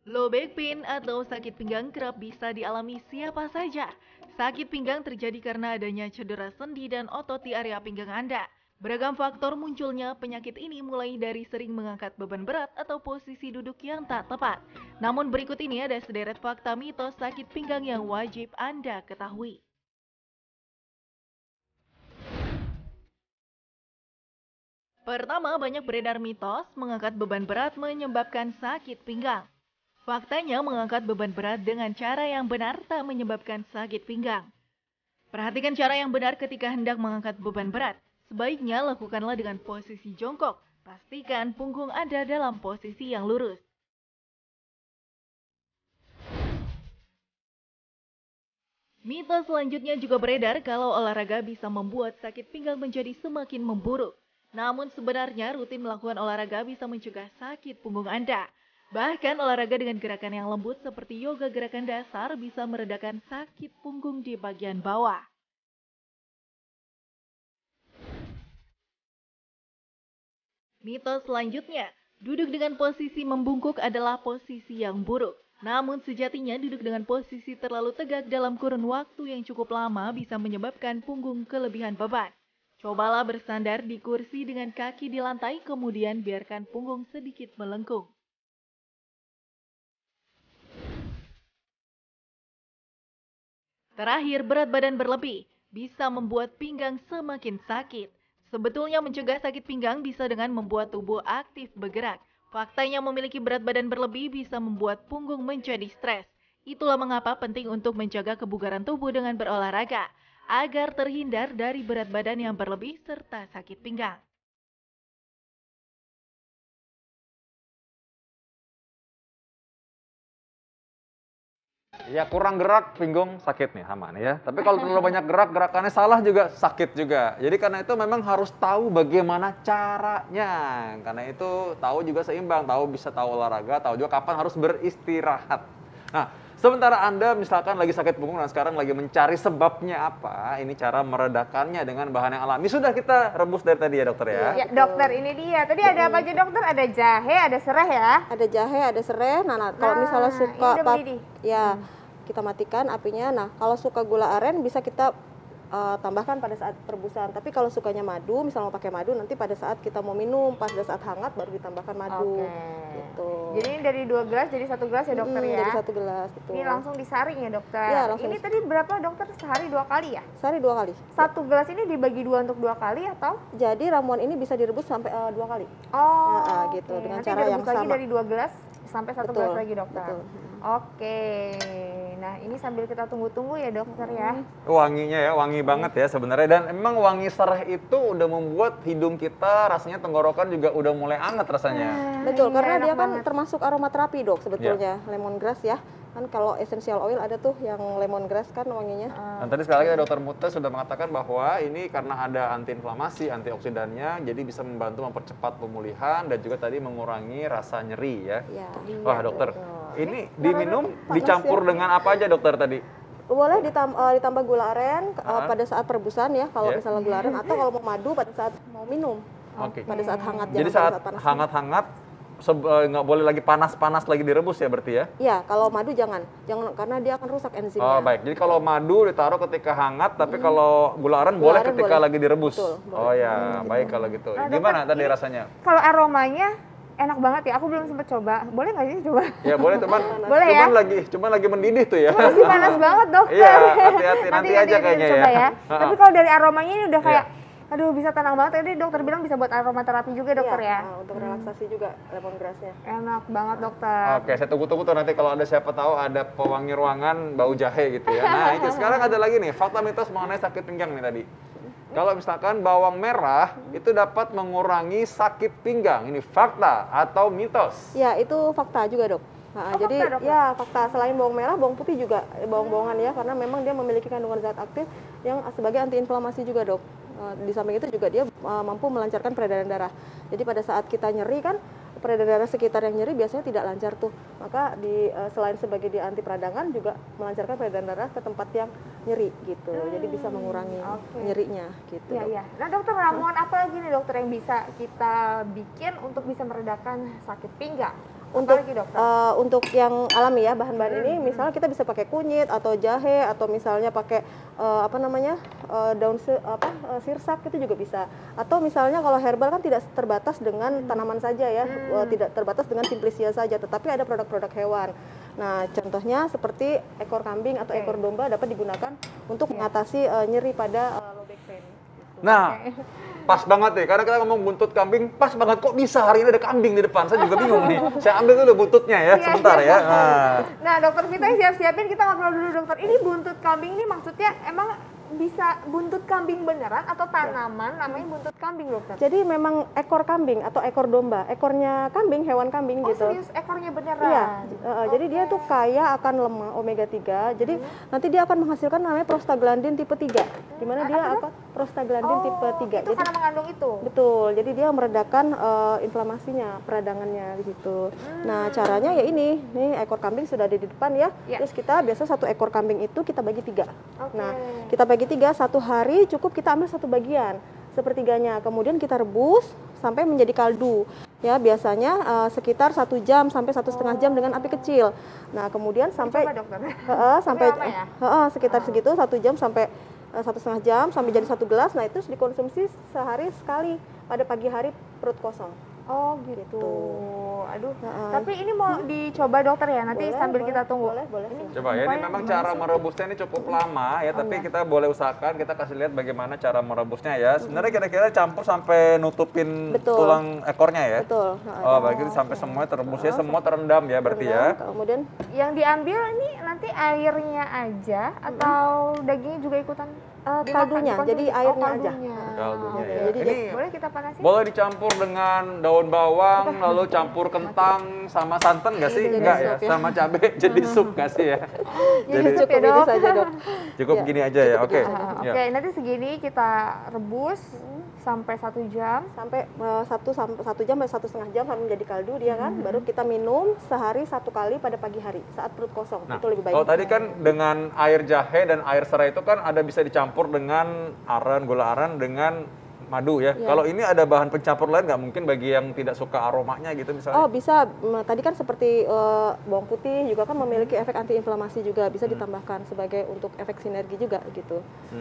Low back pain atau sakit pinggang kerap bisa dialami siapa saja. Sakit pinggang terjadi karena adanya cedera sendi dan otot di area pinggang Anda. Beragam faktor munculnya penyakit ini mulai dari sering mengangkat beban berat atau posisi duduk yang tak tepat. Namun berikut ini ada sederet fakta mitos sakit pinggang yang wajib Anda ketahui. Pertama, banyak beredar mitos mengangkat beban berat menyebabkan sakit pinggang. Faktanya, mengangkat beban berat dengan cara yang benar tak menyebabkan sakit pinggang. Perhatikan cara yang benar ketika hendak mengangkat beban berat. Sebaiknya lakukanlah dengan posisi jongkok. Pastikan punggung Anda dalam posisi yang lurus. Mitos selanjutnya juga beredar kalau olahraga bisa membuat sakit pinggang menjadi semakin memburuk. Namun sebenarnya rutin melakukan olahraga bisa mencegah sakit punggung Anda. Bahkan olahraga dengan gerakan yang lembut seperti yoga gerakan dasar bisa meredakan sakit punggung di bagian bawah. Mitos selanjutnya, duduk dengan posisi membungkuk adalah posisi yang buruk. Namun sejatinya duduk dengan posisi terlalu tegak dalam kurun waktu yang cukup lama bisa menyebabkan punggung kelebihan beban. Cobalah bersandar di kursi dengan kaki di lantai kemudian biarkan punggung sedikit melengkung. Terakhir, berat badan berlebih bisa membuat pinggang semakin sakit. Sebetulnya mencegah sakit pinggang bisa dengan membuat tubuh aktif bergerak. Faktanya memiliki berat badan berlebih bisa membuat punggung menjadi stres. Itulah mengapa penting untuk menjaga kebugaran tubuh dengan berolahraga, agar terhindar dari berat badan yang berlebih serta sakit pinggang. Ya kurang gerak pinggung sakit nih sama nih ya. Tapi kalau terlalu banyak gerak, gerakannya salah juga sakit juga. Jadi karena itu memang harus tahu bagaimana caranya. Karena itu tahu juga seimbang, tahu bisa tahu olahraga, tahu juga kapan harus beristirahat. Nah, sementara Anda misalkan lagi sakit punggung dan sekarang lagi mencari sebabnya apa, ini cara meredakannya dengan bahan yang alami. Sudah kita rebus dari tadi ya dokter ya. Ya, dokter ini dia. Tadi ada apa aja dokter? Ada jahe, ada serai ya. Ada jahe, ada serai. Nah, kalau misalnya Nah, suka ini udah mendidih. ya kita matikan apinya. Nah, kalau suka gula aren bisa kita tambahkan pada saat perebusan. Tapi kalau sukanya madu, misalnya mau pakai madu, nanti pada saat kita mau minum, pada saat hangat baru ditambahkan madu. Oke. Gitu. Jadi ini dari 2 gelas jadi 1 gelas ya dokter ya. Jadi 1 gelas gitu. Ini langsung disaring ya dokter. Iya, langsung Ini tadi berapa dokter? Sehari 2 kali ya? Sehari 2 kali. 1 gelas ini dibagi 2 untuk 2 kali atau? Jadi ramuan ini bisa direbus sampai 2 kali. Oh, Nah, gitu, oke. dengan Nanti cara yang direbus lagi sama. dari 2 gelas sampai 1 gelas Betul, lagi dokter. betul. Oke. Nah, ini sambil kita tunggu-tunggu ya dokter ya. Wanginya ya, wangi banget ya sebenarnya. Dan emang wangi serai itu udah membuat hidung kita rasanya tenggorokan juga udah mulai anget rasanya. Betul, Iya, karena enak dia kan banget. termasuk aromaterapi dok sebetulnya. Lemongrass ya. Kan kalau essential oil ada tuh yang lemongrass kan wanginya. Dan tadi sekali lagi dokter Muta sudah mengatakan bahwa ini karena ada antiinflamasi, antioksidannya, jadi bisa membantu mempercepat pemulihan dan juga tadi mengurangi rasa nyeri ya. Ya. Wah dokter, ini Karena diminum, panas dicampur ya. dengan apa aja dokter tadi? Boleh ditambah gula aren pada saat perebusan ya, kalau Ya. misalnya gula aren, atau kalau mau madu pada saat mau minum. Oke. Pada saat hangat, Jadi jangan pada saat panas. hangat-hangat, nggak boleh lagi panas-panas lagi direbus ya berarti ya? Iya, kalau madu jangan karena dia akan rusak enzimnya. Oh baik, jadi kalau madu ditaruh ketika hangat, tapi kalau gula aren boleh aren ketika boleh. lagi direbus. Betul, boleh. Oh ya, baik kalau gitu. Nah, Gimana dokter, tadi ini- rasanya? Kalau aromanya enak banget ya. Aku belum sempet coba. Boleh nggak sih coba? Ya boleh teman. Boleh ya? Cuman lagi mendidih tuh ya. Masih panas banget dokter. Iya, hati-hati, nanti aja kayaknya coba ya. ya. Tapi kalau dari aromanya ini udah kayak, Iya. aduh bisa tenang banget. Tadi dokter bilang bisa buat aromaterapi juga dokter Iya, ya. untuk relaksasi juga lemongrassnya. Enak banget dokter. Oke, saya tunggu-tunggu tuh nanti kalau ada siapa tahu ada pewangi ruangan bau jahe gitu ya. Nah, itu sekarang ada lagi nih, fakta mitos mengenai sakit pinggang nih tadi. Kalau misalkan bawang merah itu dapat mengurangi sakit pinggang. Ini fakta atau mitos? Ya, itu fakta juga, Dok. Nah, Oh, jadi fakta, Dok? ya fakta, selain bawang merah, bawang putih juga bawang-bawangan ya, karena memang dia memiliki kandungan zat aktif yang sebagai antiinflamasi juga, Dok. Di samping itu juga dia mampu melancarkan peredaran darah. Jadi pada saat kita nyeri kan peredaran darah sekitar yang nyeri biasanya tidak lancar tuh. Maka selain sebagai dia anti peradangan juga melancarkan peredaran darah ke tempat yang nyeri gitu. Jadi bisa mengurangi oke. nyerinya gitu. Iya, Dok. iya. Nah dokter, ramuan apa lagi nih dokter yang bisa kita bikin untuk bisa meredakan sakit pinggang? Apalagi, dokter? Untuk yang alami ya bahan-bahan ini, misalnya kita bisa pakai kunyit atau jahe atau misalnya pakai daun sirsak itu juga bisa. Atau misalnya kalau herbal kan tidak terbatas dengan tanaman saja ya, tidak terbatas dengan simplicia saja, tetapi ada produk-produk hewan. Nah, contohnya seperti ekor kambing atau ekor domba dapat digunakan untuk mengatasi nyeri pada low back pain. Gitu. Nah, pas banget nih, karena kita ngomong buntut kambing, pas banget kok bisa hari ini ada kambing di depan. Saya juga bingung nih. Saya ambil dulu buntutnya ya, sebentar ya. Nah, dokter Vita siap-siapin, kita ngobrol dulu dokter. Ini buntut kambing ini maksudnya emang bisa buntut kambing beneran atau tanaman namanya buntut kambing, dokter? Jadi memang ekor kambing atau ekor domba, ekornya kambing, hewan kambing Oh, gitu. serius ekornya beneran? Iya, jadi dia tuh kaya akan lemak omega 3. Jadi nanti dia akan menghasilkan namanya prostaglandin tipe 3. Di mana dia akan prostaglandin tipe 3. Itu karena mengandung itu? Betul. Jadi dia meredakan inflamasinya, peradangannya di situ. Nah, caranya ya ini. Nih ekor kambing sudah ada di depan ya. Terus kita biasa satu ekor kambing itu kita bagi 3. Nah, kita bagi 3, satu hari cukup kita ambil satu bagian, sepertiganya. Kemudian kita rebus sampai menjadi kaldu. Ya, biasanya sekitar 1 jam sampai 1,5 jam dengan api kecil. Nah, kemudian sampai Coba, dokter. sampai Lama ya? sekitar segitu 1 jam sampai 1,5 jam sampai jadi 1 gelas. Nah, itu dikonsumsi sehari sekali pada pagi hari perut kosong. Oh gitu. Aduh. Tapi ini mau dicoba dokter ya, nanti sambil kita tunggu. Boleh. Coba ya, ini memang cara merebusnya ini cukup lama ya, tapi kita boleh usahakan, kita kasih lihat bagaimana cara merebusnya ya. Sebenarnya kira-kira campur sampai nutupin tulang ekornya ya. Betul. Oh, begitu sampai semuanya terebus ya, semua terendam ya berarti ya. Kemudian yang diambil ini nanti airnya aja atau dagingnya juga ikutan? Kaldunya, jadi airnya aja. Kaldunya ya. Jadi Ini boleh kita panasin? boleh dicampur dengan daun bawang, lalu campur kentang sama santan nggak sih? Enggak ya, sama cabai jadi sup nggak sih ya? Jadi cukup ini saja, Dok. Cukup gini aja ya, oke. Oke, nanti segini kita rebus sampai 1 jam. Sampai 1 jam sampai 1,5 jam sampai menjadi kaldu dia kan. Baru kita minum sehari 1 kali pada pagi hari saat perut kosong. Nah, itu lebih baik. kalau tadi kan dengan air jahe dan air serai itu kan ada bisa dicampur dengan aren, gula aren dengan madu ya. Kalau ini ada bahan pencampur lain nggak mungkin bagi yang tidak suka aromanya gitu misalnya? Oh bisa, tadi kan seperti bawang putih juga kan memiliki efek antiinflamasi juga, bisa ditambahkan sebagai untuk efek sinergi juga gitu.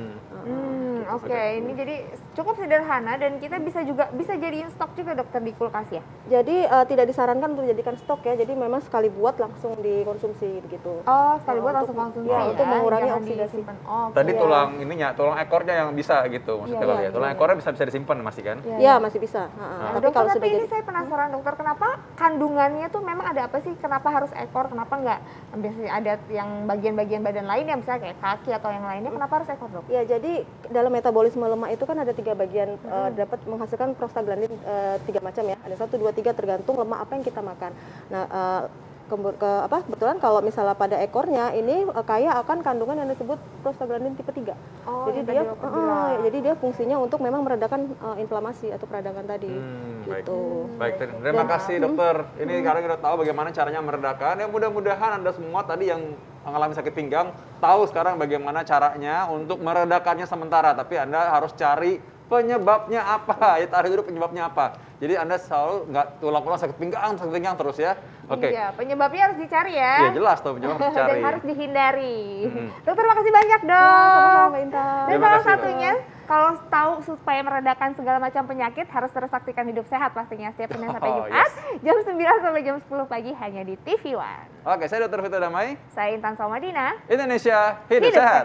Oke, ini jadi cukup sederhana dan kita bisa jadiin stok juga dokter di kulkas ya? Jadi tidak disarankan untuk dijadikan stok ya, jadi memang sekali buat langsung dikonsumsi begitu. Oh, sekali buat langsung konsumsi ya? Untuk mengurangi Jangan oksidasi. disimpan. Oh, Tadi tulang ekornya yang bisa gitu maksudnya kali ya. Tulang ekornya bisa disimpan masih kan? Iya masih bisa. Nah, Tapi dokter, kalau sudah ini jadi saya penasaran dokter, kenapa kandungannya tuh memang ada apa sih? Kenapa harus ekor? Kenapa nggak biasanya ada yang bagian-bagian badan lain yang misalnya kayak kaki atau yang lainnya? Kenapa harus ekor, dok? ya, jadi dalam metabolisme lemak itu kan ada 3 bagian, dapat menghasilkan prostaglandin 3 macam ya. Ada 1, 2, 3 tergantung lemak apa yang kita makan. Nah, kebetulan kalau misalnya pada ekornya ini kaya akan kandungan yang disebut prostaglandin tipe 3. Oh, Jadi dia fungsinya untuk memang meredakan inflamasi atau peradangan tadi. Gitu. Baik, terima kasih dokter. Ini sekarang kita tahu bagaimana caranya meredakan. Ya mudah-mudahan Anda semua tadi yang mengalami sakit pinggang tahu sekarang bagaimana caranya untuk meredakannya sementara. Tapi Anda harus cari penyebabnya apa. Ya tarik dulu penyebabnya apa. Jadi Anda selalu nggak ulang-ulang sakit pinggang terus ya. Oke. Iya, penyebabnya harus dicari ya. Iya jelas tuh penyebab harus dicari. Dan harus dihindari. Dokter, makasih banyak dok. Sama-sama Mbak Intan. Dan Terima salah kasih, satunya, kalau tahu supaya meredakan segala macam penyakit, harus terus saksikan Hidup Sehat pastinya setiap Senin sampai Jumat, jam 9 sampai jam 10 pagi hanya di TV One. Oke, saya Dr. Vito Damai. Saya Intan Salmadina. Indonesia Hidup Hidup Sehat.